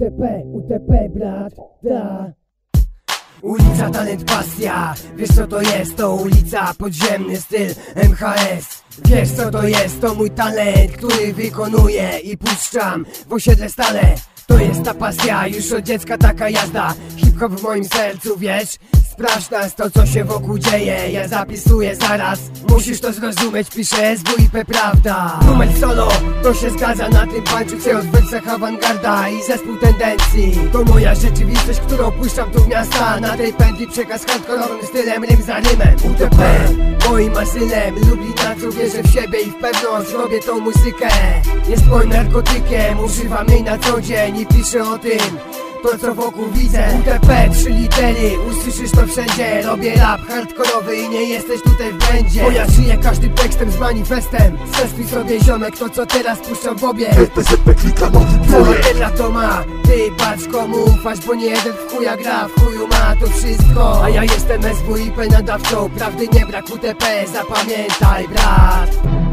UTP brat, da. Ulica, talent, pasja. Wiesz co to jest? To ulica, podziemny styl MHS. Wiesz co to jest? To mój talent, który wykonuję i puszczam w osiedle stale. To jest ta pasja, już od dziecka taka jazda. Hip-hop w moim sercu, wiesz? Sprawdź nas, to co się wokół dzieje. Ja zapisuję zaraz, musisz to zrozumieć. Piszę SWIP, prawda. Numer solo, to się zgadza. Na tym pańczu chcę od wersach awangarda i zespół tendencji. To moja rzeczywistość, którą puszczam tu w miasta. Na tej pętli przekaz hardkorowym stylem, rym za rymem. UTP, moim asylem. Lublina, co wierzę w siebie i w pewność. Robię tą muzykę, jest moim narkotykiem. Używam jej na co dzień i piszę o tym, to co wokół widzę. UTP, 3 litery, usłyszysz to wszędzie. Robię rap hardkorowy i nie jesteś tutaj w błędzie. Bo ja żyję każdym tekstem z manifestem. Zestuj sobie ziomek to co teraz puszczam w obie. Cała to ma, ty patrz komu ufasz, bo nie jeden w chuja gra, w chuju ma to wszystko. A ja jestem SWIP nadawcą, prawdy nie brak. UTP, zapamiętaj brat.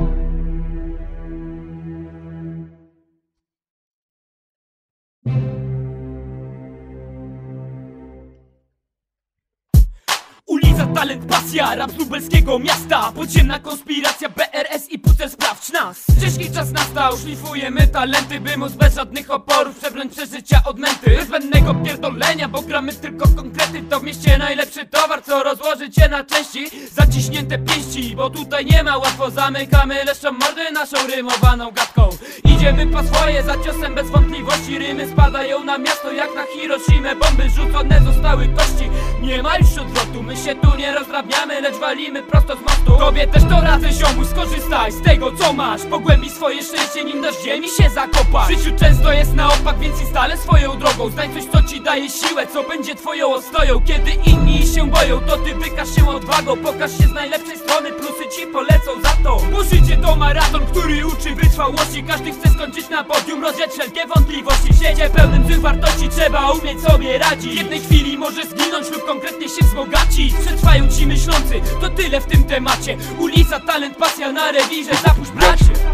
Ulica, talent, pasja, rap z lubelskiego miasta. Podziemna konspiracja, BRS i Pucer, sprawdź nas. Ciężki czas nastał, szlifujemy talenty, by móc bez żadnych oporów przebrnąć przeżycia odmęty. Bez zbędnego pierdolenia, bo gramy tylko konkrety. To w mieście najlepszy towar, co rozłoży cię na części. Zaciśnięte pięści, bo tutaj nie ma łatwo. Zamykamy leszczą mordy naszą rymowaną gadką. Idziemy po swoje, za ciosem bez wątpliwości. Rymy spadają na miasto jak na Hiroshimę. Bomby rzucone zostały kości, nie ma już odwrotu. My się tu nie rozdrabniamy, lecz walimy prosto z mostu. Tobie też to radzę ziomu, skorzystaj z tego co masz. Pogłębij swoje szczęście, nim dasz ziemi się zakopa. W życiu często jest na opak, więc i stale swoją drogą. Znajdź coś co ci daje siłę, co będzie twoją ostoją. Kiedy inni się boją, to ty wykaż się odwagą. Pokaż się z najlepszej strony, plusy ci polecą za to. Bo życie to maraton, który uczy wytrwałości. Każdy chce skończyć na podium, rozwiać wszelkie wątpliwości. W świecie pełnym złych wartości trzeba umieć sobie radzić. W jednej chwili może zginąć lub konkretnie się wzbogacić. Przetrwają ci myślący, to tyle w tym temacie. Ulica, talent, pasja na rewirze, zapuść bracie.